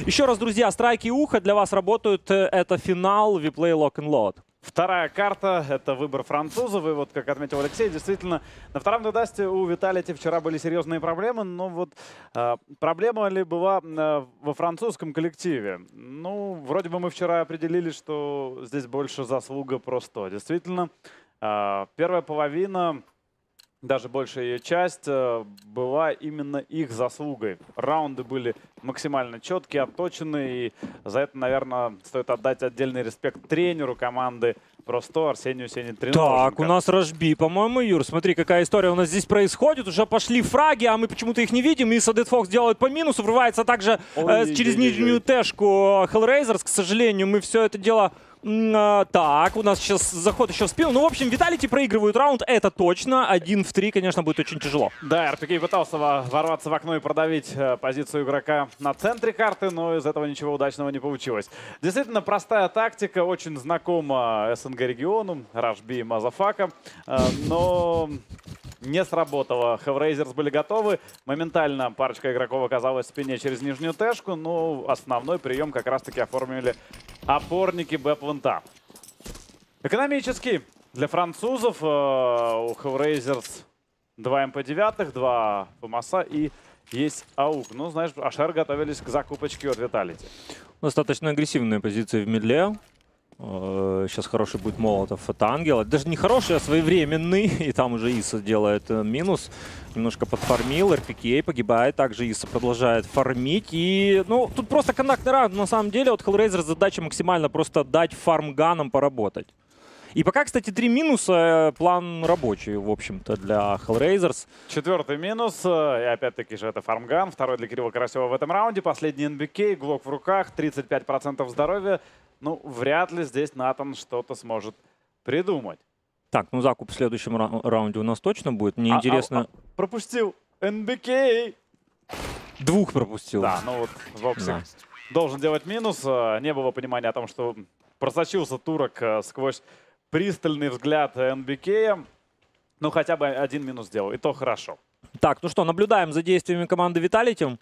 Еще раз, друзья, страйки и ухо для вас работают. Это финал Vplay Lock and Load. Вторая карта — это выбор французов. И вот, как отметил Алексей, действительно, на втором дедасте у Vitality вчера были серьезные проблемы. Но вот проблема ли была во французском коллективе? Ну, вроде бы мы вчера определили, что здесь больше заслуга просто. Действительно, первая половина, даже большая ее часть, была именно их заслугой. Раунды были максимально четкие, отточенные. И за это, наверное, стоит отдать отдельный респект тренеру команды просто Арсению Сенин-Треноженко. Так, у нас Рашби, по-моему, Юр. Смотри, какая история у нас здесь происходит. Уже пошли фраги, а мы почему-то их не видим. И Dead Fox делает по минусу, врывается также через нижнюю тэшку Hellraisers. К сожалению, мы все это дело... Так, у нас сейчас заход еще в спину. Ну, в общем, Vitality проигрывают раунд, это точно. 1 в 3, конечно, будет очень тяжело. Да, РПК пытался ворваться в окно и продавить позицию игрока на центре карты, но из этого ничего удачного не получилось. Действительно, простая тактика, очень знакома СНГ региону, Рашби и Мазафака, но не сработало. Hellraisers были готовы. Моментально парочка игроков оказалась в спине через нижнюю тэшку, но основной прием как раз-таки оформили опорники Б-плента. Экономически для французов у Hellraisers 2 МП-9, 2 ФМАСа и есть АУК. Ну, знаешь, Ашер готовились к закупочке от Vitality. Достаточно агрессивная позиция в мидле. Сейчас хороший будет Молотов от Ангела. Даже не хороший, а своевременный. И там уже Иса делает минус. Немножко подфармил. РПК погибает. Также Иса продолжает фармить. И, ну, тут просто контактный раунд. На самом деле, от Hellraiser задача максимально просто дать фармганам поработать. И пока, кстати, 3 минуса. План рабочий, в общем-то, для Hellraisers. Четвертый минус. И опять-таки же это фармган. Второй для Кирилла Карасева в этом раунде. Последний НБК. Глок в руках. 35% здоровья. Ну, вряд ли здесь Натан что-то сможет придумать. Так, ну закуп в следующем раунде у нас точно будет. Мне интересно... пропустил НБК. 2 пропустил. Да, ну вот Воксик должен делать минус. Не было понимания о том, что просочился турок сквозь пристальный взгляд НБК. Ну, хотя бы 1 минус сделал, и то хорошо. Так, ну что, наблюдаем за действиями команды Vitality.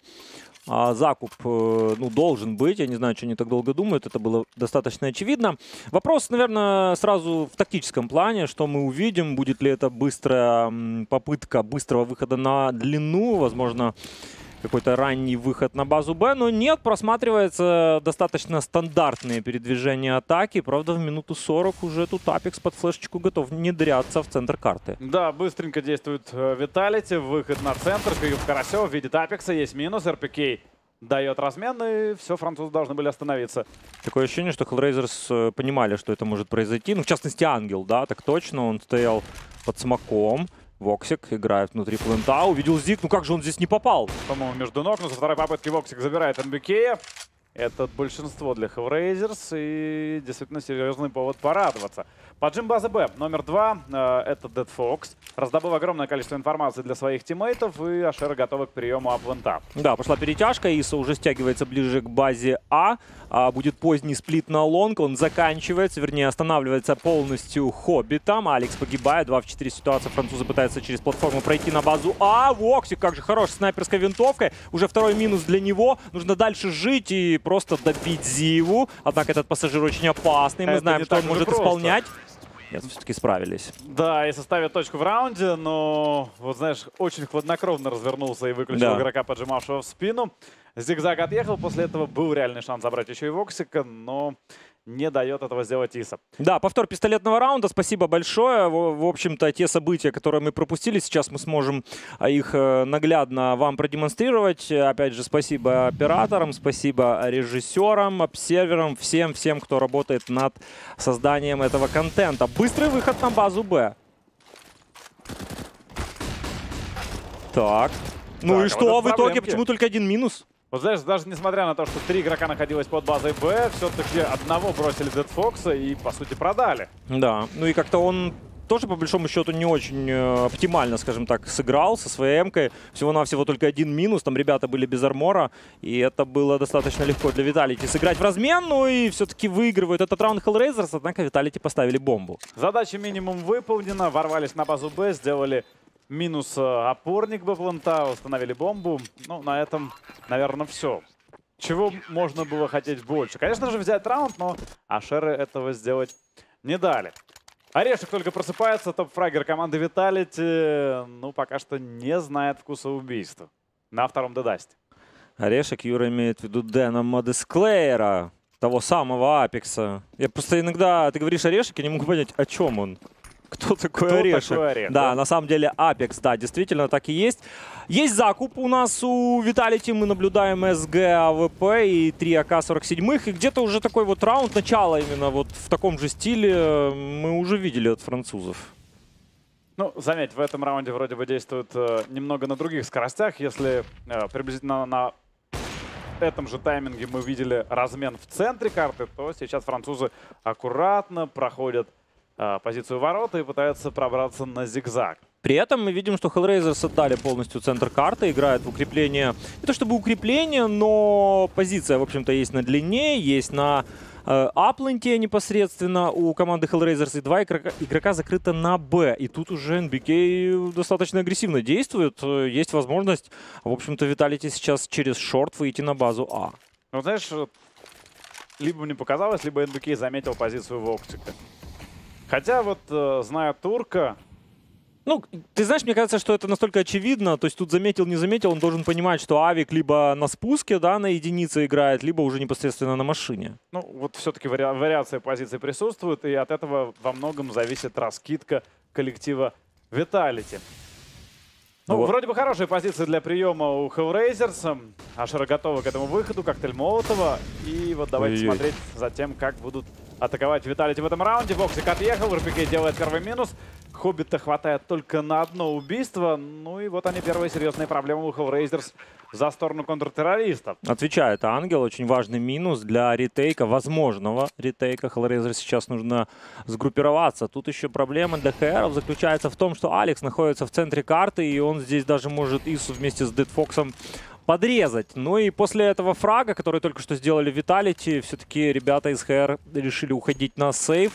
Закуп, ну, должен быть. Я не знаю, что они так долго думают. Это было достаточно очевидно. Вопрос, наверное, сразу в тактическом плане. Что мы увидим? Будет ли это быстрая попытка быстрого выхода на длину? Возможно, какой-то ранний выход на базу Б. Но нет, просматривается достаточно стандартные передвижения атаки. Правда, в минуту 40 уже тут Апекс под флешечку готов внедряться в центр карты. Да, быстренько действует Vitality. Выход на центр. Кирилл Карасев видит Апекса. Есть минус. РПК дает размен, и все, французы должны были остановиться. Такое ощущение, что Hellraisers понимали, что это может произойти. Ну, в частности, Ангел, да, так точно. Он стоял под смоком. Воксик играет внутри плента. Увидел Зиг. Ну как же он здесь не попал? По-моему, между ног. Но со второй попытки Воксик забирает НБК. Это большинство для Hellraisers. И действительно серьезный повод порадоваться. Поджим базы Б. Номер 2. Это Dead Fox. Раздобыл огромное количество информации для своих тиммейтов. И Ашер готовы к приему аплента. Да, пошла перетяжка. Иса уже стягивается ближе к базе А. Будет поздний сплит на лонг. Он заканчивается, вернее, останавливается полностью Хоббитом. Алекс погибает. 2 в 4 ситуация. Французы пытаются через платформу пройти на базу А. Воксик, как же хорош, снайперской винтовкой. Уже второй минус для него. Нужно дальше жить и просто добить Зиву. Однако этот пассажир очень опасный. Мы знаем, что он может исполнять. Нет, все-таки справились. Да, и составят точку в раунде, но, вот знаешь, очень хладнокровно развернулся и выключил игрока, поджимавшего в спину. Зигзаг отъехал, после этого был реальный шанс забрать еще и Воксика, но не дает этого сделать Иса. Да, повтор пистолетного раунда. Спасибо большое. В общем-то, те события, которые мы пропустили, сейчас мы сможем их наглядно вам продемонстрировать. Опять же, спасибо операторам, спасибо режиссерам, обсерверам, всем, кто работает над созданием этого контента. Быстрый выход на базу Б. Так. Ну и что в итоге? Почему только 1 минус? Вот знаешь, даже несмотря на то, что 3 игрока находилось под базой Б, все-таки одного бросили Dead Fox и, по сути, продали. Да, ну и как-то он тоже, по большому счету, не очень оптимально, скажем так, сыграл со своей эмкой. Всего-навсего только 1 минус, там ребята были без армора, и это было достаточно легко для Vitality сыграть в размен, ну и все-таки выигрывают этот раунд Hellraisers, однако Vitality поставили бомбу. Задача минимум выполнена, ворвались на базу Б, сделали минус опорник Б-плента, установили бомбу. Ну, на этом, наверное, все. чего можно было хотеть больше? Конечно же, взять раунд, но Ашеры этого сделать не дали. Орешек только просыпается, топ-фрагер команды Vitality, ну, пока что не знает вкуса убийства на втором дедасте. Орешек, Юра имеет в виду Дэна Модесклеера, того самого Апекса. Я просто иногда, ты говоришь Орешек, я не могу понять, о чем он. Кто такой Орешек? Такой Орешек? Да, на самом деле Апекс, да, действительно так и есть. Есть закуп у нас у Vitality, мы наблюдаем СГ, АВП и 3 АК-47. И где-то уже такой вот раунд, начало именно вот в таком же стиле мы уже видели от французов. Ну, заметь, в этом раунде вроде бы действует немного на других скоростях. Если приблизительно на этом же тайминге мы видели размен в центре карты, то сейчас французы аккуратно проходят позицию ворота и пытаются пробраться на зигзаг. При этом мы видим, что Hellraisers отдали полностью центр карты, играют в укрепление. Не то чтобы укрепление, но позиция, в общем-то, есть на длине, есть на апленте непосредственно у команды Hellraisers. И 2 игрока закрыто на Б. И тут уже NBK достаточно агрессивно действует. Есть возможность, в общем-то, Vitality сейчас через шорт выйти на базу А. Ну, знаешь, либо мне показалось, либо NBK заметил позицию Воксика. Хотя вот, зная турка... Ну, ты знаешь, мне кажется, что это настолько очевидно. То есть тут заметил, не заметил, он должен понимать, что Авик либо на спуске, да, на единице играет, либо уже непосредственно на машине. Ну, вот все-таки вариация позиций присутствует, и от этого во многом зависит раскидка коллектива Vitality. Ну, вот. Вроде бы хорошие позиции для приема у Hellraisers. Ашера готова к этому выходу, коктейль Молотова. И вот давайте смотреть за тем, как будут атаковать Vitality в этом раунде. Воксик отъехал, РПК делает первый минус. Хоббита хватает только на одно убийство. Ну и вот они, первые серьезные проблемы у Hellraisers за сторону контртеррористов. Отвечает Ангел. Очень важный минус для ретейка, возможного ретейка. Hellraisers сейчас нужно сгруппироваться. Тут еще проблема для ХРов заключается в том, что Алекс находится в центре карты, и он здесь даже может Ису вместе с Дедфоксом подрезать. Ну и после этого фрага, который только что сделали Vitality, все-таки ребята из ХР решили уходить на сейф.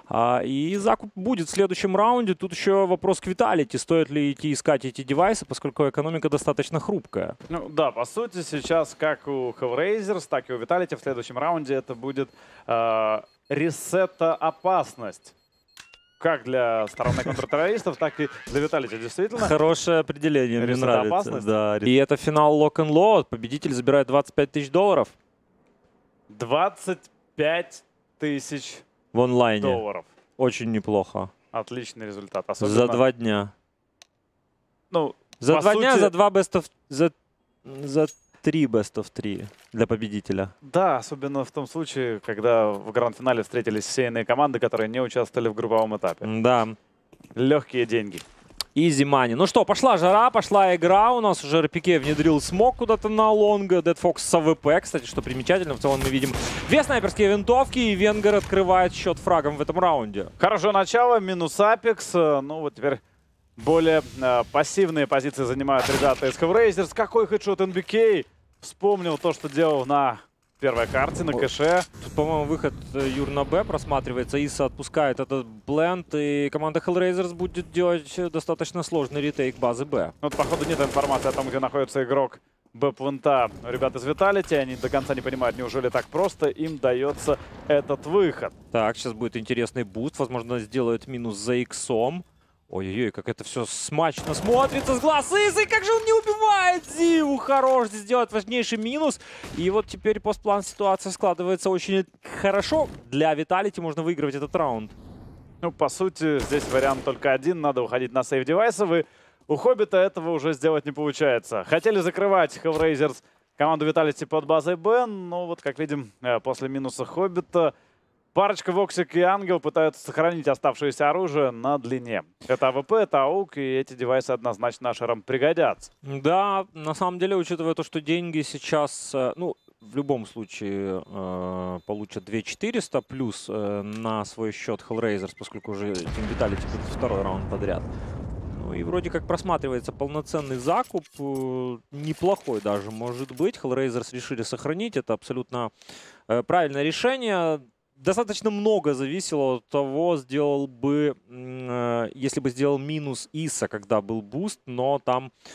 И закуп будет в следующем раунде. Тут еще вопрос к Vitality. Стоит ли идти искать эти девайсы, поскольку экономика достаточно хрупкая. Ну да, по сути, сейчас как у Hellraisers, так и у Vitality в следующем раунде это будет ресета опасность. Как для стороны контртеррористов, так и для Vitality. Действительно. Хорошее определение, мне нравится. Опасность. Да. И это финал Lock and Load. Победитель забирает 25 тысяч долларов. 25 тысяч в онлайне. долларов. Очень неплохо. Отличный результат. Особенно... За 2 дня. Ну, за 2 сути... дня, за 2 best of... За 3 best of 3 для победителя. Да, особенно в том случае, когда в гранд-финале встретились сейные команды, которые не участвовали в групповом этапе. Да. Легкие деньги. Easy money. Ну что, пошла жара, пошла игра. У нас уже РПК внедрил смог куда-то на лонга. Дедфокс с АВП, кстати, что примечательно. В целом мы видим 2 снайперские винтовки, и Венгер открывает счет фрагом в этом раунде. Хорошее начало, минус Апекс. Ну вот теперь более пассивные позиции занимают ребята из Hellraisers. Какой хедшот NBK. Вспомнил то, что делал на первой карте, на кэше. Тут, по-моему, выход Юр на Б просматривается. Иса отпускает этот бленд, и команда Hellraisers будет делать достаточно сложный ретейк базы Б. Вот, походу, нет информации о том, где находится игрок Б-плента. Ребята из Vitality, они до конца не понимают, неужели так просто им дается этот выход. Так, сейчас будет интересный буст. Возможно, сделают минус за иксом. Ой-ой-ой, как это все смачно смотрится с глаз Исы. Как же он не убивает Зиву. Хорош сделать важнейший минус. И вот теперь постплан ситуация складывается очень хорошо. Для Vitality можно выигрывать этот раунд. Ну, по сути, здесь вариант только один. Надо уходить на сейв девайсов. И у Хоббита этого уже сделать не получается. Хотели закрывать Hellraisers команду Vitality под базой Б. Но вот, как видим, после минуса Хоббита парочка Воксик и Ангел пытаются сохранить оставшееся оружие на длине. Это АВП, это АУК, и эти девайсы однозначно Ашерам пригодятся. Да, на самом деле, учитывая то, что деньги сейчас, ну, в любом случае получат 2400 плюс на свой счет Hellraisers, поскольку уже Team Vitality будет второй раунд подряд. Ну и вроде как просматривается полноценный закуп, неплохой даже может быть. Hellraisers решили сохранить, это абсолютно правильное решение. Достаточно много зависело от того, сделал бы, если бы сделал минус Иса, когда был буст, но там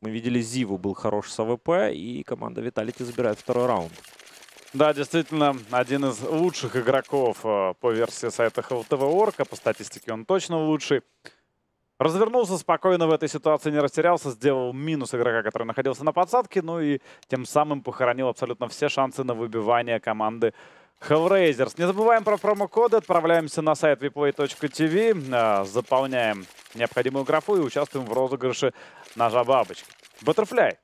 Мы видели, Зиву был хорош с АВП, и команда Vitality забирает второй раунд. Да, действительно, один из лучших игроков по версии сайта HLTV.org, а по статистике он точно лучший. Развернулся спокойно в этой ситуации, не растерялся, сделал минус игрока, который находился на подсадке, ну и тем самым похоронил абсолютно все шансы на выбивание команды Hellraisers. Не забываем про промокоды, отправляемся на сайт vplay.tv, заполняем необходимую графу и участвуем в розыгрыше ножа бабочки. Butterfly.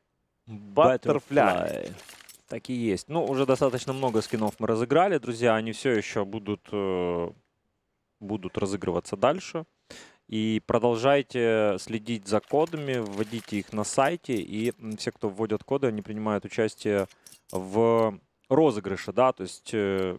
Так и есть. Ну, уже достаточно много скинов мы разыграли, друзья. Они все еще будут разыгрываться дальше. И продолжайте следить за кодами, вводите их на сайте. И все, кто вводят коды, они принимают участие в розыгрыше, да, то есть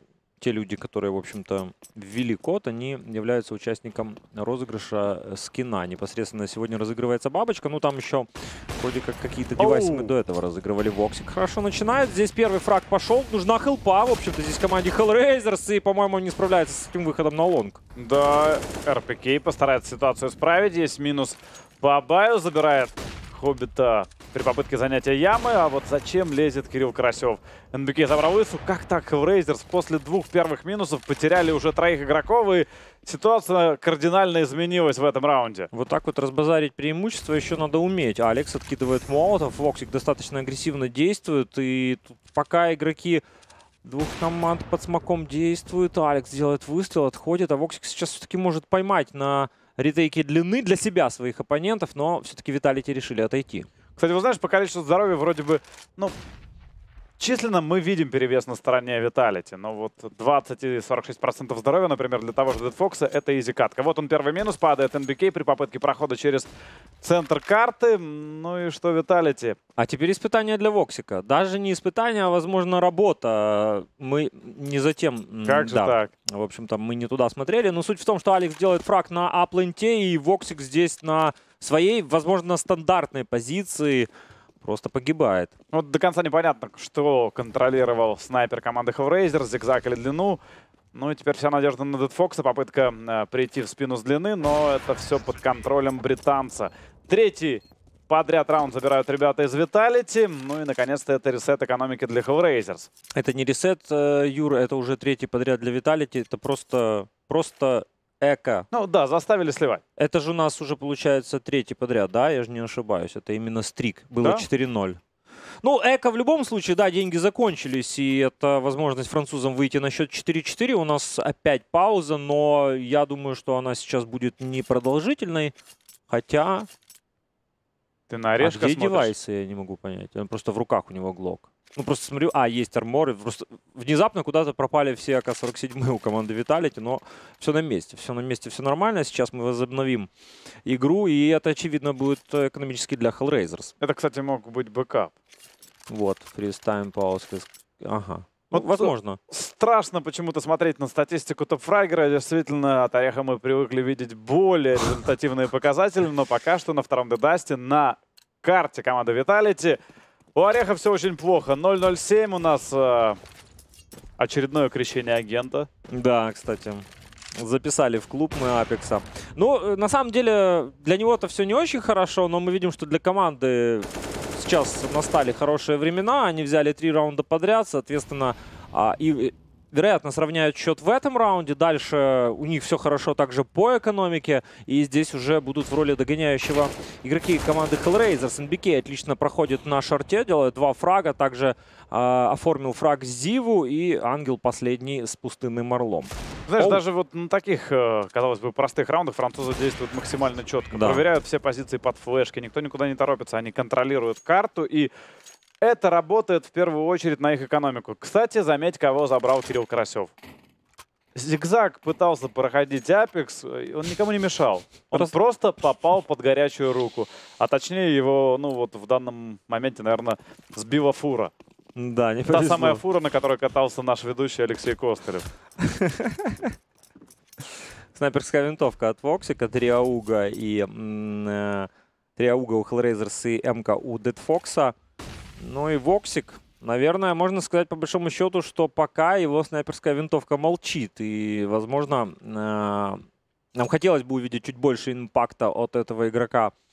те люди, которые, в общем-то, ввели код, они являются участником розыгрыша скина. Непосредственно сегодня разыгрывается бабочка. Ну, там еще вроде как какие-то девайсы мы до этого разыгрывали. Воксик хорошо начинает. Здесь первый фраг пошел. Нужна хелпа. В общем-то, здесь команде Hellraisers. И, по-моему, не справляется с этим выходом на лонг. Да, РПК постарается ситуацию исправить. Есть минус по Абаю. Забирает Хоббита при попытке занятия ямы. А вот зачем лезет Кирилл Карасев? НБК забрал Ису. Как так Hellraisers после двух первых минусов потеряли уже троих игроков, и ситуация кардинально изменилась в этом раунде. Вот так вот разбазарить преимущество еще надо уметь. Алекс откидывает молотов. Воксик достаточно агрессивно действует. И тут пока игроки двух команд под смоком действуют, Алекс делает выстрел, отходит. А Воксик сейчас все-таки может поймать на ретейке длины для себя своих оппонентов, но все-таки Vitality решили отойти. Кстати, вы знаешь, по количеству здоровья вроде бы, ну, численно мы видим перевес на стороне Vitality. Но вот 20 и 46% здоровья, например, для того же Дедфокса, это изи-катка. Вот он, первый минус, падает НБК при попытке прохода через центр карты. Ну и что Vitality? А теперь испытание для Воксика. Даже не испытание, а, возможно, работа. Мы не затем... Как же так? В общем-то, мы не туда смотрели. Но суть в том, что Алекс делает фраг на апленте, и Воксик здесь на своей, возможно, стандартной позиции просто погибает. Вот до конца непонятно, что контролировал снайпер команды Hellraisers, зигзаг или длину. Ну и теперь вся надежда на Дедфокса, попытка прийти в спину с длины, но это все под контролем британца. Третий подряд раунд забирают ребята из Vitality. Ну и наконец-то это ресет экономики для Hellraisers. Это не ресет, Юра, это уже третий подряд для Vitality. Это просто эко. Ну да, заставили сливать. Это же у нас уже получается третий подряд, да? Я же не ошибаюсь. Это именно стрик. Было 4-0. Ну, эко в любом случае, да, деньги закончились. И это возможность французам выйти на счет 4-4. У нас опять пауза, но я думаю, что она сейчас будет непродолжительной. Хотя... Ты на орешка где смотришь? Девайсы, я не могу понять. Он просто в руках у него глок. Ну, просто смотрю, есть арморы. Просто внезапно куда-то пропали все АК-47 у команды Vitality, но все на месте. Все на месте, все нормально. Сейчас мы возобновим игру, и это, очевидно, будет экономически для Hellraisers. Это, кстати, мог быть бэкап. Вот, фристайм, пауз. Ага. Вот возможно. Страшно почему-то смотреть на статистику топ-фрагера. Действительно, от Ореха мы привыкли видеть более результативные показатели, но пока что на втором дедасте на карте команды Vitality у Ореха все очень плохо. 0-0-7 у нас очередное крещение агента. Да, кстати. Записали в клуб мы Апекса. Ну, на самом деле, для него-то все не очень хорошо, но мы видим, что для команды сейчас настали хорошие времена. Они взяли 3 раунда подряд, соответственно, и, вероятно, сравняют счет в этом раунде. Дальше у них все хорошо также по экономике. И здесь уже будут в роли догоняющего игроки команды Hellraisers. NBK отлично проходит на шорте, делает 2 фрага. Также оформил фраг Зиву, и Ангел последний с пустынным орлом. Знаешь, даже вот на таких, казалось бы, простых раундах французы действуют максимально четко. Да. Проверяют все позиции под флешки, никто никуда не торопится, они контролируют карту, и это работает в первую очередь на их экономику. Кстати, заметь, кого забрал Кирилл Карасев. Зигзаг пытался проходить Апекс, он никому не мешал. Он просто попал под горячую руку. А точнее его, ну вот в данном моменте, наверное, сбила фура. Да, не повезло. Та самая фура, на которой катался наш ведущий Алексей Костылев. Снайперская винтовка от Воксика, 3 ауга и 3 ауга у Hellraisers и МК у Дедфокса. Ну и Воксик, наверное, можно сказать по большому счету, что пока его снайперская винтовка молчит. И, возможно, нам хотелось бы увидеть чуть больше импакта от этого игрока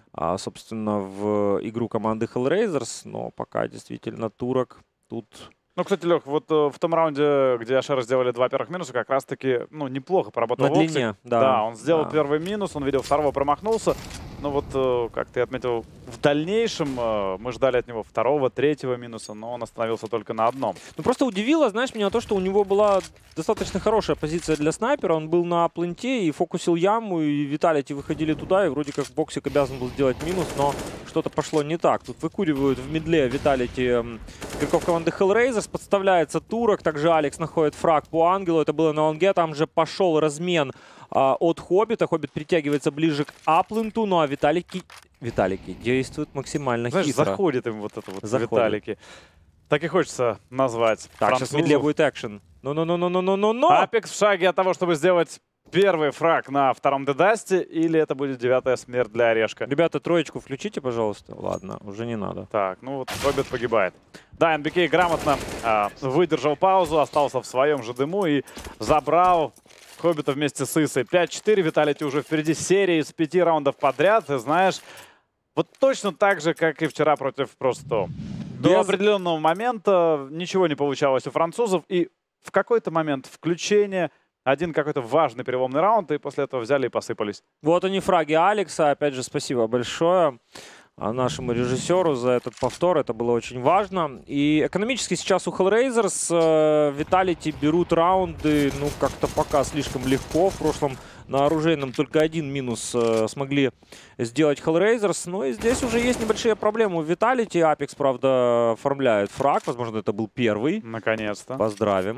собственно, в игру команды Hellraisers. Но пока действительно турок тут... Ну, кстати, Лех, вот в том раунде, где Ашеры сделали 2 первых минуса, как раз-таки, ну, неплохо поработал На Воксик. длине, Да, он сделал да. первый минус, он видел второго, промахнулся. Но вот, как ты отметил, в дальнейшем мы ждали от него второго, третьего минуса, но он остановился только на одном. Ну, просто удивило, знаешь, меня то, что у него была достаточно хорошая позиция для снайпера. Он был на пленте и фокусил яму, и Виталити выходили туда, и вроде как Воксик обязан был сделать минус, но что-то пошло не так. Тут выкуривают в мидле Виталити игроков команды Hellraisers, подставляется турок, также Алекс находит фраг по ангелу, это было на лонге, там же пошел размен от Хоббита. Хоббит притягивается ближе к апленту, ну а Виталики действуют максимально Знаешь, хитро. заходит им вот это вот Заходит. Виталики. Так и хочется назвать. Так, сейчас в медле будет экшен. Ну-ну-ну-ну-ну-ну-ну! Апекс в шаге от того, чтобы сделать первый фраг на втором дедасте, или это будет 9-я смерть для Орешка? Ребята, троечку включите, пожалуйста. Ладно, уже не надо. Так, ну вот Хоббит погибает. Да, НБК грамотно выдержал паузу, остался в своем же дыму и забрал Хоббита вместе с Исой. 5-4, Виталити уже впереди серии с 5 раундов подряд. Ты знаешь, вот точно так же, как и вчера против Просто. До определенного момента ничего не получалось у французов. И в какой-то момент включение, один какой-то важный переломный раунд, и после этого взяли и посыпались. Вот они фраги Алекса. Опять же, спасибо большое нашему режиссеру за этот повтор. Это было очень важно. И экономически сейчас у Hellraisers Виталити берут раунды, ну, как-то пока слишком легко. В прошлом на оружейном только один минус смогли сделать Hellraisers. Но и здесь уже есть небольшие проблемы у Виталити. Апекс, правда, оформляет фраг. Возможно, это был первый. Наконец-то. Поздравим.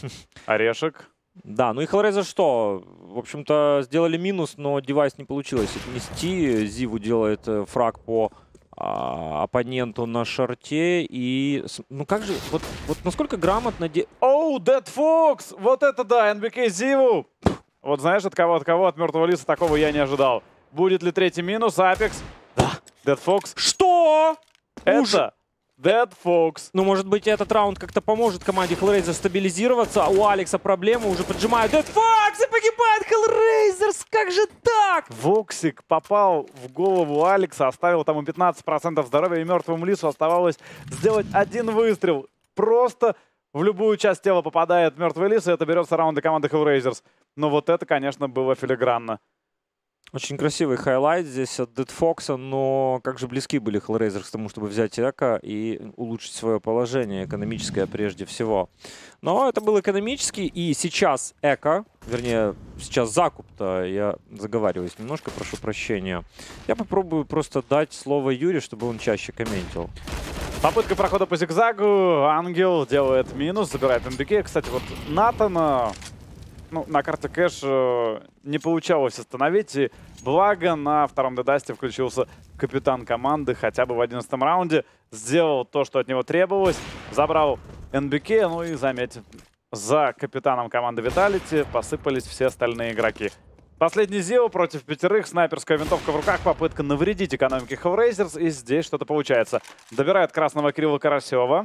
Орешек. Да, ну и Hellraisers что? В общем-то, сделали минус, но девайс не получилось отнести. Зиву делает фраг по оппоненту на шорте. И, ну как же, вот насколько грамотно... Оу, Dead Fox! Вот это да, НБК Зиву! Вот знаешь, от кого? От мертвого лиса такого я не ожидал. Будет ли третий минус? Апекс? Да. Dead Fox. Что? Это Dead Fox. Ну, может быть, этот раунд как-то поможет команде Hellraisers стабилизироваться. У Алекса проблемы, уже поджимают Dead Fox и погибает Hellraisers. Как же так? Воксик попал в голову Алекса, оставил там 15% здоровья, и мертвому лису оставалось сделать один выстрел. Просто в любую часть тела попадает мертвый лис, и это берется раунды команды Hellraisers. Но вот это, конечно, было филигранно. Очень красивый хайлайт здесь от Dead Fox, но как же близки были Hellraisers к тому, чтобы взять эко и улучшить свое положение, экономическое прежде всего. Но это был экономический, и сейчас эко, вернее, сейчас закуп-то, я заговариваюсь немножко, прошу прощения. Я попробую просто дать слово Юре, чтобы он чаще комментил. Попытка прохода по зигзагу, Ангел делает минус, забирает НБК. Кстати, вот Натана... Ну, на карте кэш не получалось остановить. И благо на втором дедасте включился капитан команды хотя бы в 11-м раунде. Сделал то, что от него требовалось. Забрал НБК. Ну и, заметь, за капитаном команды Виталити посыпались все остальные игроки. Последний Зио против 5. Снайперская винтовка в руках. Попытка навредить экономике Hellraisers. И здесь что-то получается. Добирает красного Кирилла Карасева.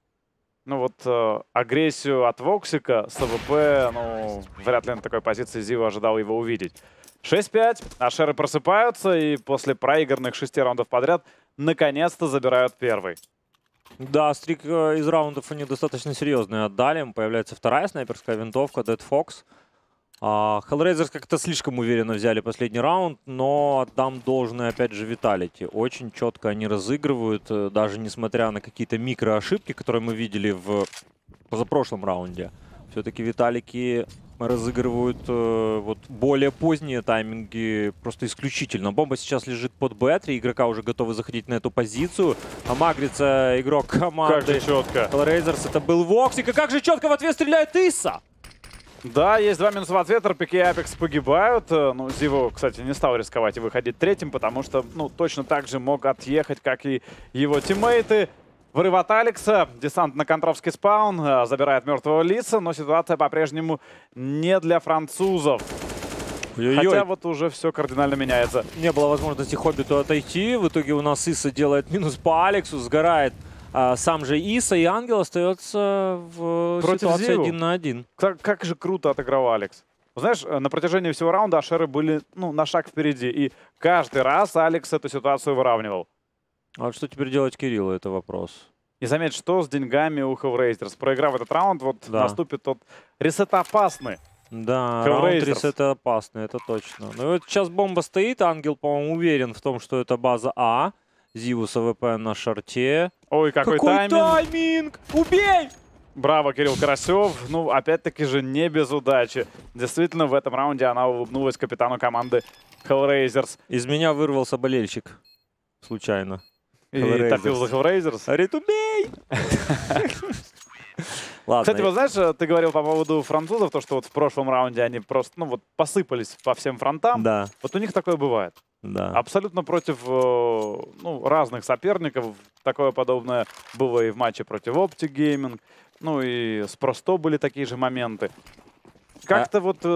Ну вот агрессию от Воксика с АВП, ну, вряд ли на такой позиции Зива ожидал его увидеть. 6-5, Ашеры просыпаются и после проигранных 6 раундов подряд наконец-то забирают первый. Да, стрик из раундов они достаточно серьезные отдали. Появляется вторая снайперская винтовка, Dead Fox. Hellraisers как-то слишком уверенно взяли последний раунд, но отдам должное опять же Виталити. Очень четко они разыгрывают, даже несмотря на какие-то микроошибки, которые мы видели в позапрошлом раунде. Все-таки Виталики разыгрывают вот более поздние тайминги просто исключительно. Бомба сейчас лежит под Б3, игрока уже готовы заходить на эту позицию. Магрится игрок команды. Как же четко. Hellraisers, это был Воксик, и как же четко в ответ стреляет Иса! Да, есть 2 минуса в ответ, РПК и Апекс погибают. Ну, Зиво, кстати, не стал рисковать и выходить третьим, потому что, ну, точно так же мог отъехать, как и его тиммейты. Вырыв от Алекса, десант на контровский спаун, забирает мертвого лиса, но ситуация по-прежнему не для французов. Ой-ой-ой. Хотя вот уже все кардинально меняется. Не было возможности Хоббиту отойти. В итоге у нас Иса делает минус по Алексу, сгорает сам же Иса, и Ангел остается в Против ситуации Зиву. 1 на 1. Как же круто отыграл Алекс. Знаешь, на протяжении всего раунда Ашеры были на шаг впереди. И каждый раз Алекс эту ситуацию выравнивал. А вот что теперь делать Кириллу, это вопрос. И заметь, что с деньгами у Hellraisers. Проиграв этот раунд, вот наступит тот ресет опасный. Да, раунд ресета опасный, это точно. Ну вот сейчас бомба стоит, Ангел, по-моему, уверен в том, что это база А. Зивус АВП на шарте. Ой, какой тайминг! Убей! Браво, Кирилл Карасев. Ну, опять-таки же, не без удачи. Действительно, в этом раунде она улыбнулась капитану команды Hellraisers. Из меня вырвался болельщик. Случайно. И топил за Hellraisers. Говорит, убей! Ладно. Кстати, вот знаешь, ты говорил по поводу французов, то, что вот в прошлом раунде они просто, посыпались по всем фронтам. Да. Вот у них такое бывает. Да. Абсолютно против разных соперников. Такое подобное было и в матче против Optic Gaming. Ну и с Просто были такие же моменты. Как-то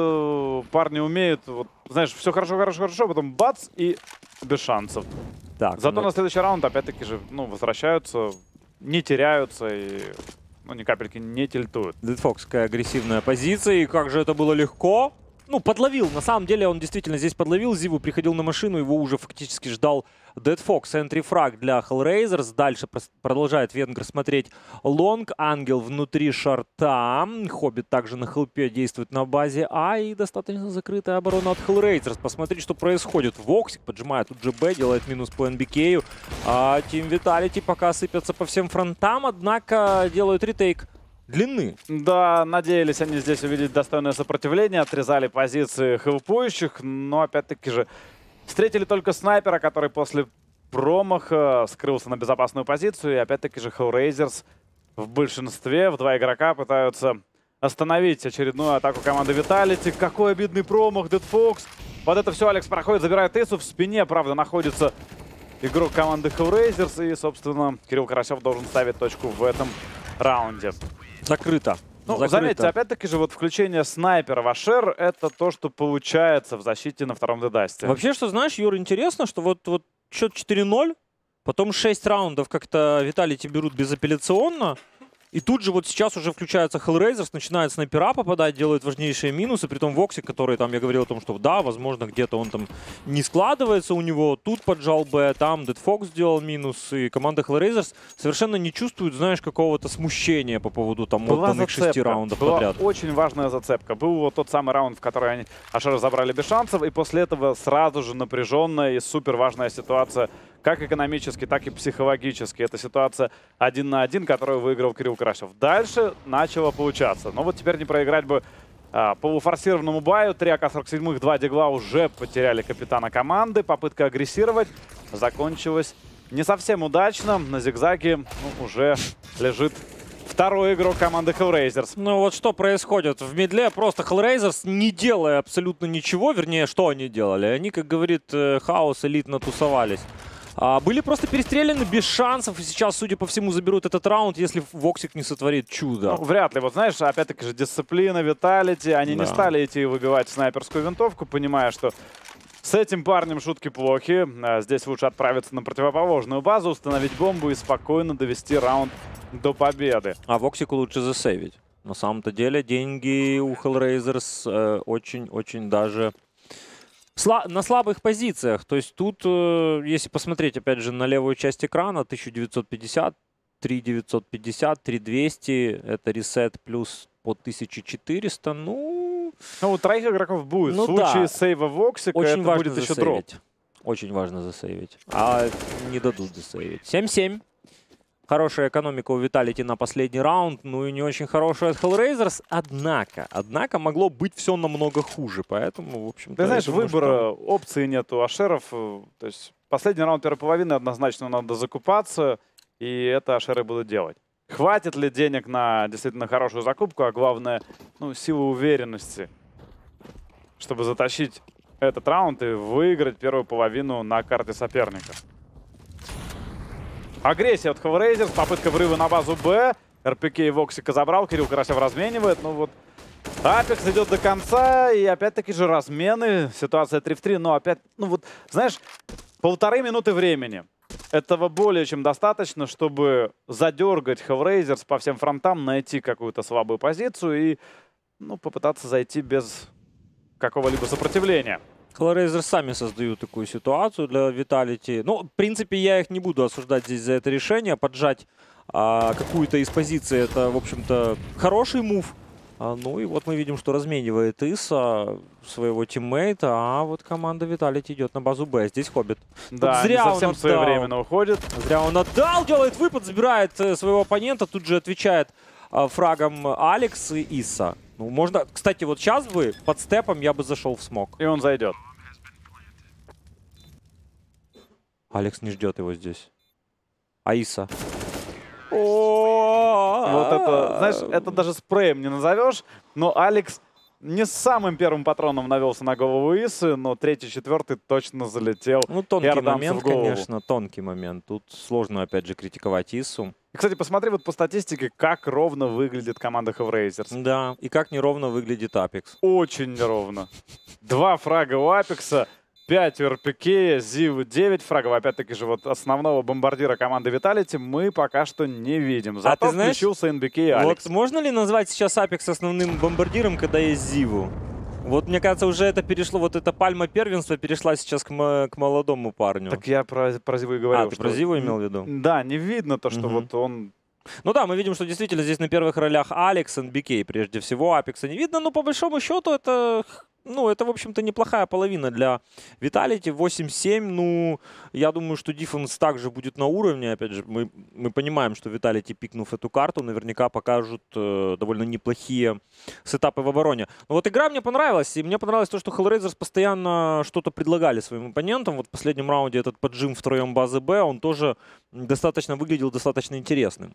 парни умеют, знаешь, все хорошо, потом бац и без шансов. Так, Зато на следующий раунд опять-таки же, возвращаются, не теряются и ни капельки не тильтуют. Дедфокс, какая агрессивная позиция, и как же это было легко. Ну, подловил. На самом деле он действительно здесь подловил. Зиву приходил на машину, его уже фактически ждал Дедфокс. Энтри-фраг для Hellraisers. Дальше продолжает Венгер смотреть лонг. Ангел внутри шарта. Хоббит также на хелпе действует на базе А. И достаточно закрытая оборона от Hellraisers. Посмотрите, что происходит. Воксик поджимает тут ГБ, делает минус по НБК. А Team Vitality пока сыпятся по всем фронтам, однако делают ретейк длины. Да, надеялись они здесь увидеть достойное сопротивление, отрезали позиции хелпующих, но опять-таки же встретили только снайпера, который после промаха скрылся на безопасную позицию, и опять-таки же Hellraisers в большинстве, в 2 игрока пытаются остановить очередную атаку команды Vitality. Какой обидный промах, Дедфокс. Под это все Алекс проходит, забирает Эйсу, в спине, правда, находится игрок команды Hellraisers, и, собственно, Кирилл Карасев должен ставить точку в этом раунде. Закрыто. Закрыто. Заметьте, опять-таки же, включение снайпера в Ашер — это то, что получается в защите на втором дедасте. Вообще, что знаешь, Юр, интересно, что вот счет 4-0, потом 6 раундов как-то Vitality берут безапелляционно, и тут же вот сейчас уже включается Hellraisers, начинает снайпера попадать, делает важнейшие минусы, притом Воксик, который там, я говорил о том, что да, возможно, где-то он там не складывается у него, тут поджал Б, там Дедфокс сделал минус, и команда Hellraisers совершенно не чувствует, знаешь, какого-то смущения по поводу там отданных 6 раундов подряд. Была очень важная зацепка. Был вот тот самый раунд, в который они Ашер забрали без шансов, и после этого сразу же напряженная и супер важная ситуация, как экономически, так и психологически. Это ситуация 1 на 1, которую выиграл Кирилл Карасев. Дальше начало получаться. Но вот теперь не проиграть бы полуфорсированному баю. 3 АК-47, 2 дигла уже потеряли капитана команды. Попытка агрессировать закончилась не совсем удачно. На зигзаге уже лежит второй игрок команды Hellraisers. Ну вот что происходит в мидле, просто Hellraisers, не делая абсолютно ничего, вернее, что они делали? Они, как говорит Хаос, элитно тусовались. Были просто перестреляны без шансов, и сейчас, судя по всему, заберут этот раунд, если Воксик не сотворит чудо. Ну, вряд ли. Вот знаешь, опять-таки же дисциплина, Vitality, они не стали идти и выбивать снайперскую винтовку, понимая, что с этим парнем шутки плохи. Здесь лучше отправиться на противоположную базу, установить бомбу и спокойно довести раунд до победы. А Воксику лучше засейвить. На самом-то деле деньги у Hellraisers очень-очень даже на слабых позициях. То есть тут, если посмотреть, опять же, на левую часть экрана, 1950, 3950, 3200, это ресет плюс по 1400, ну, у 3 игроков будет. Ну, в случае да. сейва Воксика Очень это важно будет еще засейвить. дроп. Очень важно засейвить. А не дадут засейвить. 7-7. Хорошая экономика у Vitality на последний раунд, ну и не очень хорошая от Hellraisers. Однако могло быть все намного хуже, поэтому, в общем-то... Ты знаешь, думаю, выбора, опции нет у Ашеров. То есть последний раунд первой половины однозначно надо закупаться, и это Ашеры будут делать. Хватит ли денег на действительно хорошую закупку, а главное, силы уверенности, чтобы затащить этот раунд и выиграть первую половину на карте соперника. Агрессия от Hellraisers, попытка врыва на базу Б. РПК и Воксика забрал, Кирилл Карасев разменивает. Ну вот, Апекс идет до конца, и опять-таки же размены. Ситуация 3 в 3, но опять, знаешь, 1,5 минуты времени. Этого более чем достаточно, чтобы задергать Hellraisers по всем фронтам, найти какую-то слабую позицию и, попытаться зайти без какого-либо сопротивления. Hellraiser сами создают такую ситуацию для Vitality. Ну, в принципе, я их не буду осуждать здесь за это решение. Поджать какую-то из позиций — это, в общем-то, хороший мув. Ну и вот мы видим, что разменивает Иса своего тиммейта, а вот команда Vitality идет на базу Б. Здесь Хоббит. Да, зря не он совсем отдал. своевременно уходит. Зря он отдал, делает выпад, забирает своего оппонента, тут же отвечает фрагом Алекс и Иса. Ну, можно, кстати, вот сейчас бы под степом я бы зашел в смог. И он зайдет. Алекс не ждет его здесь. А Иса? Вот это, знаешь, это даже спреем не назовешь, но Алекс не с самым первым патроном навелся на голову Исы, но третий, четвертый точно залетел. Ну, тонкий Иорданцу момент, в голову. конечно, тонкий момент. Тут сложно, опять же, критиковать Ису. И, кстати, посмотри вот по статистике, как ровно выглядит команда Hellraisers. Да, и как неровно выглядит Апекс. Очень ровно. 2 фрага у Апекса, 5 у РПК, Зивы 9 фрагов. Опять-таки же вот основного бомбардира команды Vitality мы пока что не видим. Зато ты знаешь, включился НБК и Алекс. Вот можно ли назвать сейчас Апекс основным бомбардиром, когда есть Зиву? Вот, мне кажется, уже это перешло, вот эта пальма первенства перешла сейчас к молодому парню. Так я про Зиву и говорил. Ты про Зиву имел в виду? Да, не видно то, что вот он... Ну да, мы видим, что действительно здесь на первых ролях Алекс, НБК прежде всего, Апекса не видно, но по большому счету это... Ну, это, в общем-то, неплохая половина для Vitality. 8-7, ну, я думаю, что Диффенс также будет на уровне. Опять же, мы понимаем, что Vitality, пикнув эту карту, наверняка покажут довольно неплохие сетапы в обороне. Но вот игра мне понравилась, и мне понравилось то, что Hellraisers постоянно что-то предлагали своим оппонентам. Вот в последнем раунде этот поджим втроем базы Б, он тоже выглядел достаточно интересным.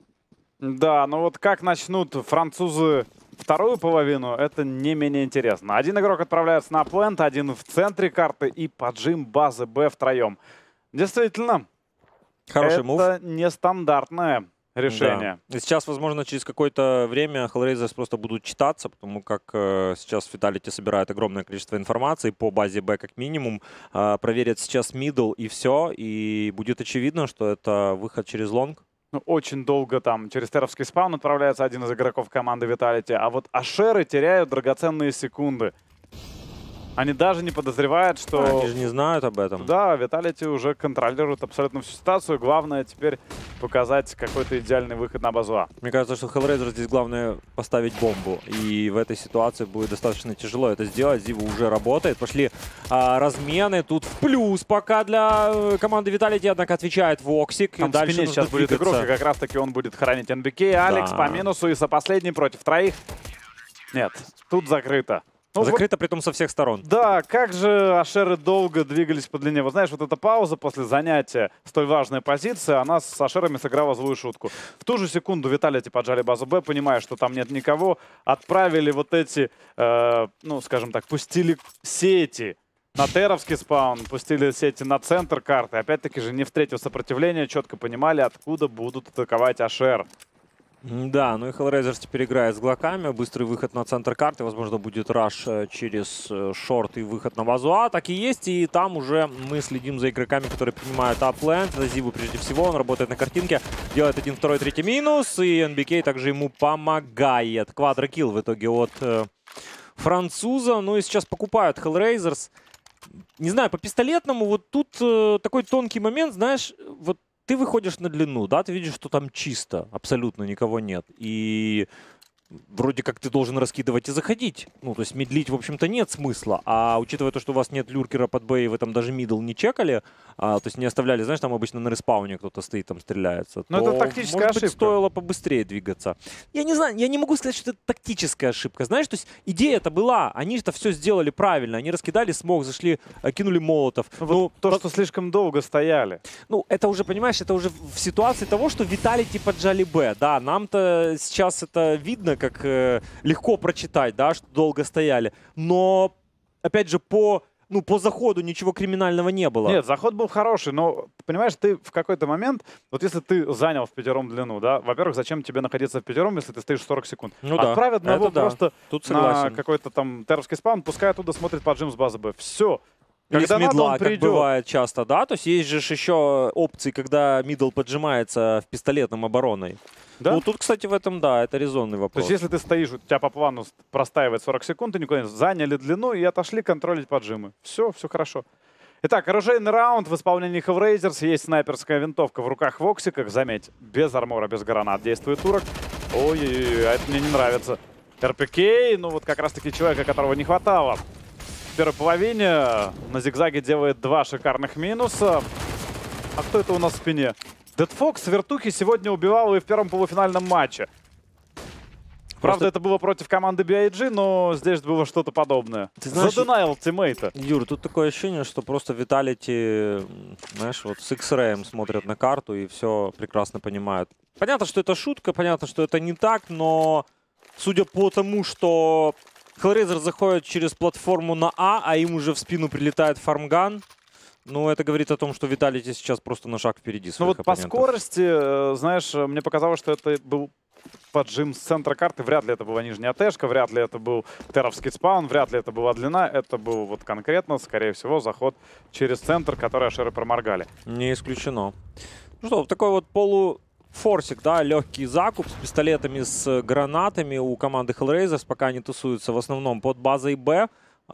Да, но вот как начнут французы вторую половину, это не менее интересно. Один игрок отправляется на плент, один в центре карты и поджим базы Б втроем. Действительно, Хороший мув. это нестандартное решение. Да. И сейчас, возможно, через какое-то время Hellraisers просто будут читаться, потому как сейчас Vitality собирает огромное количество информации по базе Б как минимум. Проверят сейчас мидл и все, и будет очевидно, что это выход через лонг. Ну, очень долго там через теровский спаун отправляется один из игроков команды Vitality, а вот ашеры теряют драгоценные секунды. Они даже не подозревают, что... Они же не знают об этом. Да, Vitality уже контролирует абсолютно всю ситуацию. Главное теперь показать какой-то идеальный выход на базу А. Мне кажется, что Hellraiser здесь главное поставить бомбу. И в этой ситуации будет достаточно тяжело это сделать. Зива уже работает. Пошли размены. Тут в плюс пока для команды Vitality, однако отвечает Воксик. Там и дальше в спине сейчас будет двигаться. игрок, и как раз-таки он будет хранить НБК. Алекс по минусу, и последний против троих. Нет, тут закрыто. Ну, Закрыто, притом со всех сторон. Да, как же ашеры долго двигались по длине. Вот знаешь, вот эта пауза после занятия столь важной позиции, она с ашерами сыграла злую шутку. В ту же секунду Vitality поджали базу Б, понимая, что там нет никого. Отправили вот эти, ну, скажем так, пустили сети на теровский спаун, пустили сети на центр карты. Опять-таки же, не встретив сопротивления, четко понимали, откуда будут атаковать ашер. Да, ну и Hellraisers теперь играет с глоками. Быстрый выход на центр карты. Возможно, будет раш через шорт и выход на базу А. Так и есть. И там уже мы следим за игроками, которые принимают апленд. За Зиву прежде всего. Он работает на картинке. Делает 1, 2, 3 минус. И НБК также ему помогает. Квадрокилл в итоге от француза. Ну и сейчас покупают Hellraisers. Не знаю, по пистолетному вот тут такой тонкий момент, знаешь, вот ты выходишь на длину, да, ты видишь, что там чисто, абсолютно никого нет. И вроде как ты должен раскидывать и заходить. Ну, то есть медлить, в общем-то, нет смысла. А учитывая то, что у вас нет люркера под Б, и вы там даже мидл не чекали, то есть не оставляли, знаешь, там обычно на респауне кто-то стоит, там стреляется. Но то, это тактическая может быть, ошибка. стоило побыстрее двигаться. Я не знаю, я не могу сказать, что это тактическая ошибка. Знаешь, то есть идея-то была, они это все сделали правильно. Они раскидали смог, зашли, кинули молотов. Вот то, что слишком долго стояли. Ну, это уже, понимаешь, это уже в ситуации того, что Vitality поджали Б. Да, нам-то сейчас это видно, как легко прочитать, да, что долго стояли. Но, опять же, по заходу ничего криминального не было. Нет, заход был хороший, но, понимаешь, ты в какой-то момент, вот если ты занял в пятером длину, да, во-первых, зачем тебе находиться в пятером, если ты стоишь 40 секунд? Ну да, отправят одного это да. просто Тут на согласен. какой-то там теровский спаун, пускай оттуда смотрит поджим с базы Б. Все. Или с Когда надо, мидла, он как придет. бывает часто, да? То есть есть же еще опции, когда мидл поджимается в пистолетном обороной. Да? Ну, тут, кстати, в этом, да, это резонный То вопрос. есть если ты стоишь, у тебя по плану простаивает 40 секунд, ты никуда не заняли длину и отошли контролить поджимы. Все хорошо. Итак, оружейный раунд в исполнении Hellraisers. Есть снайперская винтовка в руках Воксика. Заметь, без армора, без гранат действует турок. Ой-ой-ой, а это мне не нравится. РПК, ну вот как раз-таки человека, которого не хватало. В первой половине на зигзаге делает 2 шикарных минуса. А кто это у нас в спине? Dead Fox вертухи сегодня убивал и в первом полуфинальном матче. Правда, это было против команды BIG, но здесь было что-то подобное. Ты знаешь, Заденайл тиммейта. Юр, тут такое ощущение, что просто Vitality, знаешь, вот с X-Ray смотрят на карту и все прекрасно понимают. Понятно, что это шутка, понятно, что это не так, но судя по тому, что Hellraiser заходит через платформу на А им уже в спину прилетает фармган, ну, это говорит о том, что Vitality сейчас просто на шаг впереди Ну своих вот по оппонентов. скорости, знаешь, мне показалось, что это был поджим с центра карты. Вряд ли это была нижняя тэшка, вряд ли это был теровский спаун, вряд ли это была длина. Это был вот конкретно, скорее всего, заход через центр, который Ашеры проморгали. Не исключено. Ну что, такой вот полуфорсик, да, легкий закуп с пистолетами, с гранатами у команды Hellraisers, пока они тусуются в основном под базой Б.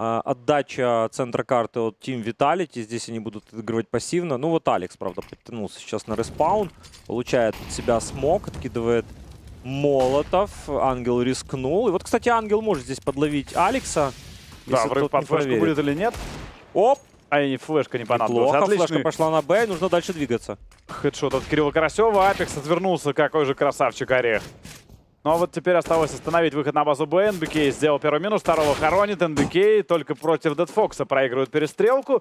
Отдача центра карты от Team Vitality. Здесь они будут отыгрывать пассивно. Ну вот Алекс, правда, подтянулся сейчас на респаун. Получает от себя смог, откидывает молотов. Ангел рискнул. И вот, кстати, Ангел может здесь подловить Алекса. Да, если врыв тот под не флешку проверит. будет или нет. Оп! А и флешка не понадобилась. Плохо, Отличный флешка пошла на Б, нужно дальше двигаться. хедшот от Кирилла Карасева. Апекс отвернулся. Какой же красавчик Орех. Ну а вот теперь осталось остановить выход на базу Б. НБК сделал первый минус, второго хоронит. НБК только против Dead Fox проигрывает перестрелку.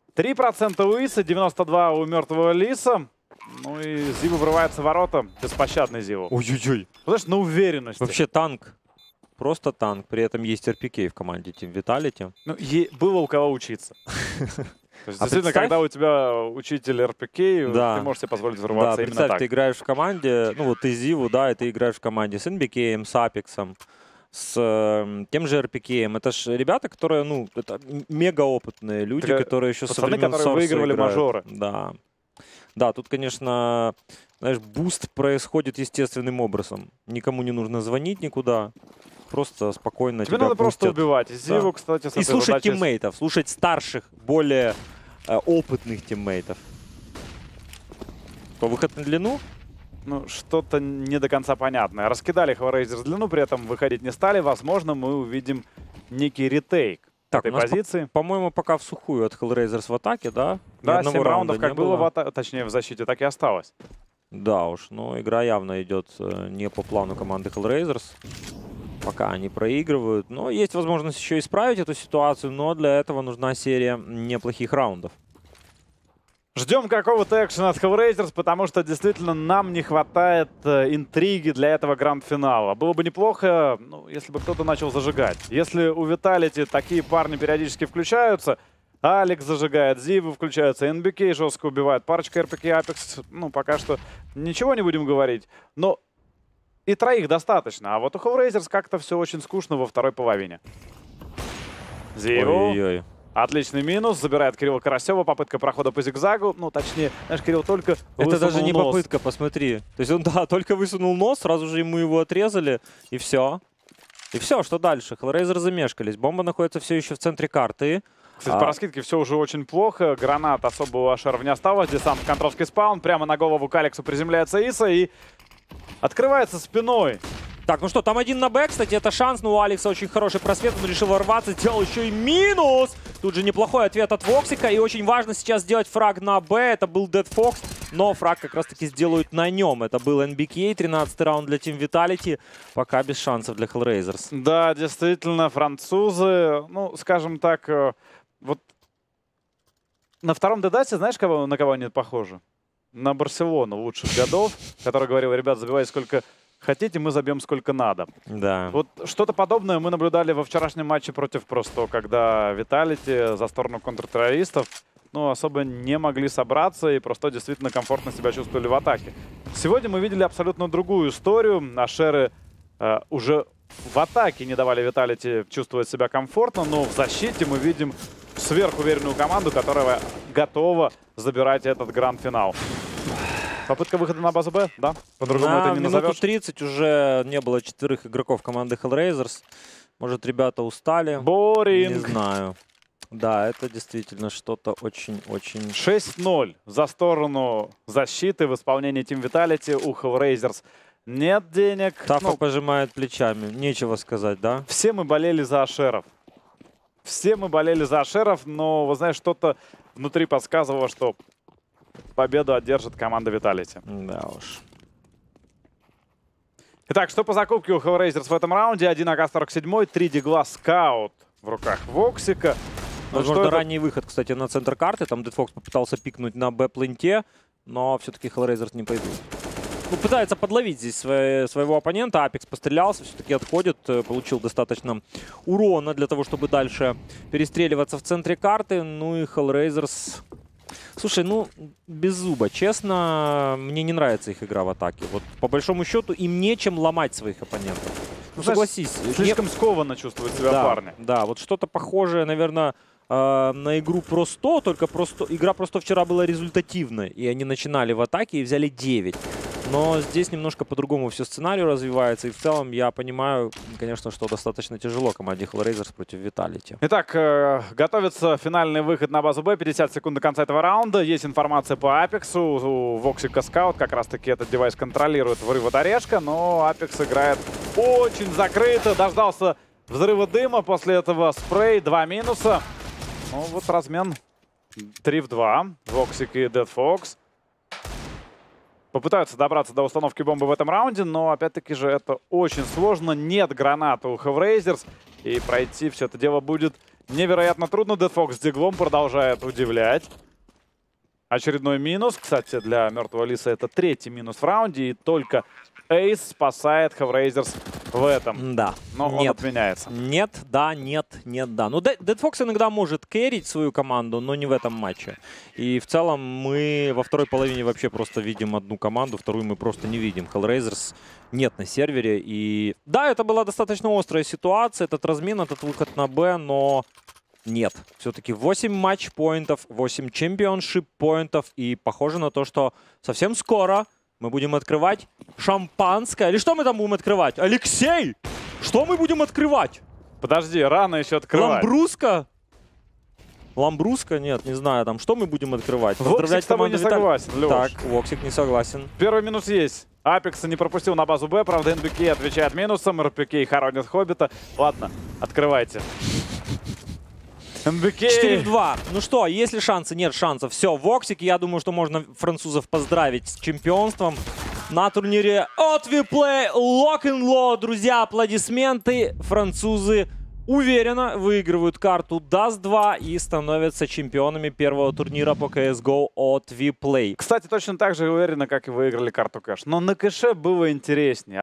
3% у Иса, 92 у мертвого Лиса. Ну и Зиву врывается в ворота. Беспощадный Зиву. Ой-ой-ой. Знаешь, на уверенности. Вообще танк. Просто танк. При этом есть РПК в команде Team Vitality. Ну, было у кого учиться. То есть, действительно, представь- когда у тебя учитель РПК, Да. ты можешь себе позволить Да, взрываться именно представь, так. ты играешь в команде, ну вот ты Зиву, да, и ты играешь в команде с NBK, с Апексом, с тем же RPK. Это же ребята, которые, ну, это мега опытные люди, Так, которые еще со пацаны, времен которые Source выигрывали играют. мажоры. Да. Да, тут, конечно, знаешь, буст происходит естественным образом. Никому не нужно звонить никуда. Просто спокойно Тебе тебя надо просто пустят. убивать. И Зиву, Да. кстати, с И этой слушать задачей- тиммейтов, слушать старших, более опытных тиммейтов. По выход на длину? Ну, что-то не до конца понятное. Раскидали Hellraisers длину, при этом выходить не стали. Возможно, мы увидим некий ретейк Так, этой у нас, позиции. по-моему, пока в сухую от Hellraisers в атаке, да? Ни Да, одного 7 раундов раунда как не было, точнее, в защите, так и осталось. Да уж, но игра явно идет не по плану команды Hellraisers. Пока они проигрывают. Но есть возможность еще исправить эту ситуацию, но для этого нужна серия неплохих раундов. Ждем какого-то экшена от Hellraisers, потому что действительно нам не хватает интриги для этого гранд-финала. Было бы неплохо, ну, если бы кто-то начал зажигать. Если у Vitality такие парни периодически включаются, Алекс зажигает, Зиву включаются, НБК жестко убивает, парочка РПК, Апекс, ну, пока что ничего не будем говорить. Но и троих достаточно. А вот у Hellraisers как-то все очень скучно во второй половине. Зиву. Ой-ой-ой. Отличный минус. Забирает Кирилла Карасева. Попытка прохода по зигзагу. Ну, точнее, знаешь, Кирилл только Это даже высунул не нос. попытка, посмотри. То есть он, да, только высунул нос, сразу же ему его отрезали, и все. И все, что дальше? Hellraiser замешкались. Бомба находится все еще в центре карты. Кстати, по раскидке все уже очень плохо. Гранат особо у Ашеров не осталось. Десант в контровский спаун. Прямо на голову к Алексу приземляется Иса и открывается спиной. Так, ну что, там 1 на Б, кстати, это шанс, но у Алекса очень хороший просвет, он решил ворваться, сделал еще и минус. Тут же неплохой ответ от Воксика, и очень важно сейчас сделать фраг на Б, это был Dead Fox, но фраг как раз-таки сделают на нем. Это был NBK, 13-й раунд для Team Vitality, пока без шансов для Hellraisers. Да, действительно, французы, ну, скажем так, вот на втором дедасе, знаешь, на кого они похожи? На Барселону лучших годов, который говорил: ребят, забивайте сколько хотите, мы забьем сколько надо. Да. Вот что-то подобное мы наблюдали во вчерашнем матче против Просто, когда Vitality за сторону контртеррористов, ну, особо не могли собраться и просто действительно комфортно себя чувствовали в атаке. Сегодня мы видели абсолютно другую историю. Ашеры уже в атаке не давали Vitality чувствовать себя комфортно, но в защите мы видим сверхуверенную команду, которая готова забирать этот гранд-финал. Попытка выхода на базу Б, да? По-другому это не минуту назовешь. 30 уже не было 4 игроков команды Hellraisers. Может, ребята устали? Боринг. Не знаю. Да, это действительно что-то очень-очень... 6-0 за сторону защиты в исполнении Team Vitality. У Hellraisers нет денег. Тафа пожимает плечами. Нечего сказать, да? Все мы болели за Ашеров. Все мы болели за Ашеров, но, вы знаете, что-то внутри подсказывало, что победу одержит команда Vitality. Да уж. Итак, что по закупке у Hellraisers в этом раунде? 1 АК-47, 3 Дигла Скаут в руках Воксика. Возможно, ранний выход, кстати, на центр карты. Там Дедфокс попытался пикнуть на Б-пленте, но все-таки Hellraisers не пойдут. Ну, пытается подловить здесь своего оппонента. Апекс пострелялся, все-таки отходит. Получил достаточно урона для того, чтобы дальше перестреливаться в центре карты. Ну и Hellraisers... Слушай, ну, без зуба. Честно, мне не нравится их игра в атаке. Вот, по большому счету, им нечем ломать своих оппонентов. Ну, согласись. Слишком скованно чувствуют себя парни. Да, вот что-то похожее, наверное, на игру Про-100, только игра просто вчера была результативной. И они начинали в атаке и взяли 9. Но здесь немножко по-другому все сценарию развивается. И в целом я понимаю, конечно, что достаточно тяжело команде Hellraisers против Vitality. Итак, готовится финальный выход на базу Б. 50 секунд до конца этого раунда. Есть информация по Апексу. У Воксика Скаут как раз-таки этот девайс контролирует врыв от орешка. Но Апекс играет очень закрыто. Дождался взрыва дыма. После этого спрей. 2 минуса. Ну вот размен 3 в 2. Воксик и Дедфокс попытаются добраться до установки бомбы в этом раунде, но опять-таки же это очень сложно. Нет гранаты у Hellraisers, и пройти все это дело будет невероятно трудно. Дедфокс с диглом продолжает удивлять. Очередной минус. Кстати, для Мертвого Лиса это 3-й минус в раунде, и только Эйс спасает Hellraisers в этом. Да. Но он отменяется. Нет, да, нет, нет, да. Ну, Дедфокс иногда может керрить свою команду, но не в этом матче. И в целом мы во второй половине вообще просто видим одну команду, вторую мы просто не видим. Hellraisers нет на сервере. И да, это была достаточно острая ситуация, этот размен, этот выход на Б, но нет. Все-таки 8 матч-поинтов, 8 чемпионшип-поинтов. И похоже на то, что совсем скоро мы будем открывать шампанское. Или что мы там будем открывать? Алексей! Что мы будем открывать? Подожди, рано еще открывать. Ламбруска? Ламбруска? Нет, не знаю. Там что мы будем открывать? Воксик с тобой не согласен, Леш. Так, Воксик не согласен. Первый минус есть. Апекса не пропустил на базу Б. Правда, НБК отвечает минусом. РПК хоронит Хоббита. Ладно, открывайте. НБК. 4 в 2. Ну что, есть ли шансы? Нет шансов. Все, Воксик. Я думаю, что можно французов поздравить с чемпионством на турнире от Виплей Lock and Load. Друзья, аплодисменты. Французы уверенно выигрывают карту Dust 2 и становятся чемпионами первого турнира по CSGO от Виплей. Кстати, точно так же уверенно, как и выиграли карту кэш. Но на кэше было интереснее.